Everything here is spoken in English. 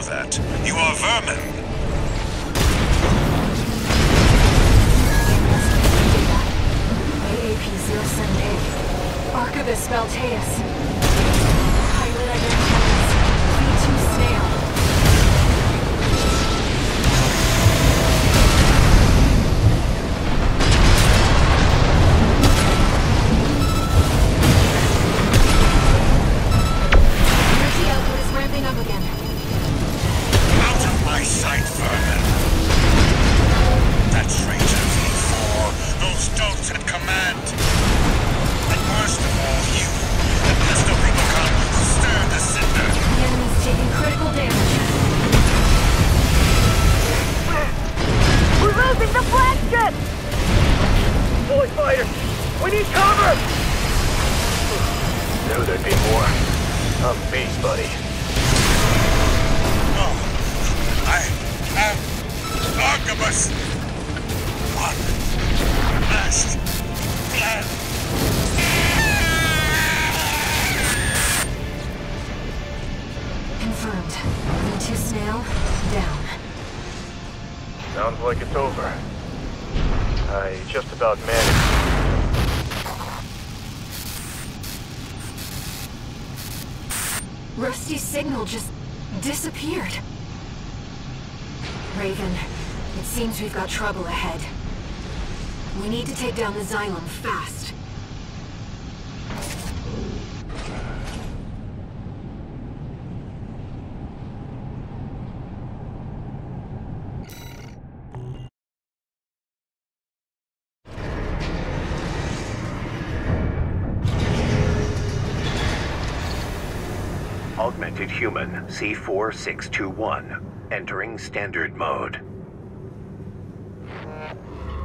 that. You are vermin. AAP-078. Archivist Valteus. Pilot identifies. V2 Snail. Energy output is ramping up again. Out of my sight, vermin. That traitor V4. Those dogs at command. And worst of all, you, the pistol Rubicon who stirred the cinder. The enemy's taking critical damage. We're losing the flagship! Boy fighters! We need cover! Knew there'd be more. I'm beast, buddy. No. I am Archibus. One last plan. Confirmed. V2 Snail, down. Sounds like it's over. I just about managed. Rusty's signal just disappeared. Raven, it seems we've got trouble ahead. We need to take down the Xylem fast. Augmented Human C4621, entering standard mode.